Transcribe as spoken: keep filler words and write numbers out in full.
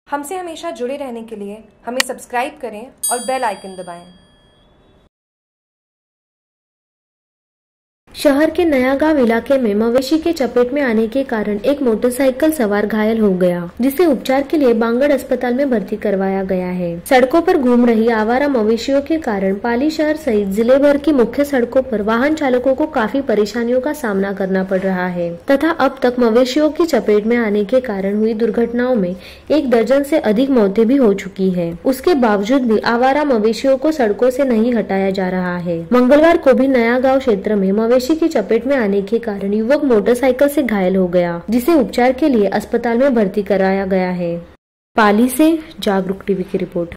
हमसे हमेशा जुड़े रहने के लिए हमें सब्सक्राइब करें और बेल आइकन दबाएं। शहर के नया गांव इलाके में मवेशी के चपेट में आने के कारण एक मोटरसाइकिल सवार घायल हो गया, जिसे उपचार के लिए बांगड़ अस्पताल में भर्ती करवाया गया है। सड़कों पर घूम रही आवारा मवेशियों के कारण पाली शहर सहित जिले भर की मुख्य सड़कों पर वाहन चालकों को काफी परेशानियों का सामना करना पड़ रहा है तथा अब तक मवेशियों की चपेट में आने के कारण हुई दुर्घटनाओं में एक दर्जन से अधिक मौतें भी हो चुकी है। उसके बावजूद भी आवारा मवेशियों को सड़कों से नहीं हटाया जा रहा है। मंगलवार को भी नया गांव क्षेत्र में मवेशी की चपेट में आने के कारण युवक मोटरसाइकिल से घायल हो गया, जिसे उपचार के लिए अस्पताल में भर्ती कराया गया है। पाली से जागरूक टीवी की रिपोर्ट।